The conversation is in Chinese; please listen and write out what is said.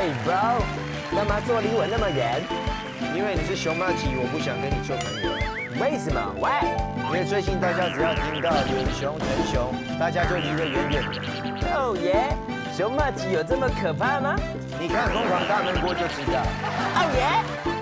Hey bro， 干嘛坐离我那么远？ 因为你是熊麻吉，我不想跟你做朋友。 为什么 ？Why？ 因为最近大家只要听到远雄、成雄，大家就离得远远的。 哦耶，熊麻吉有这么可怕吗？ 你看《疯狂大闷锅》就知道。 哦耶。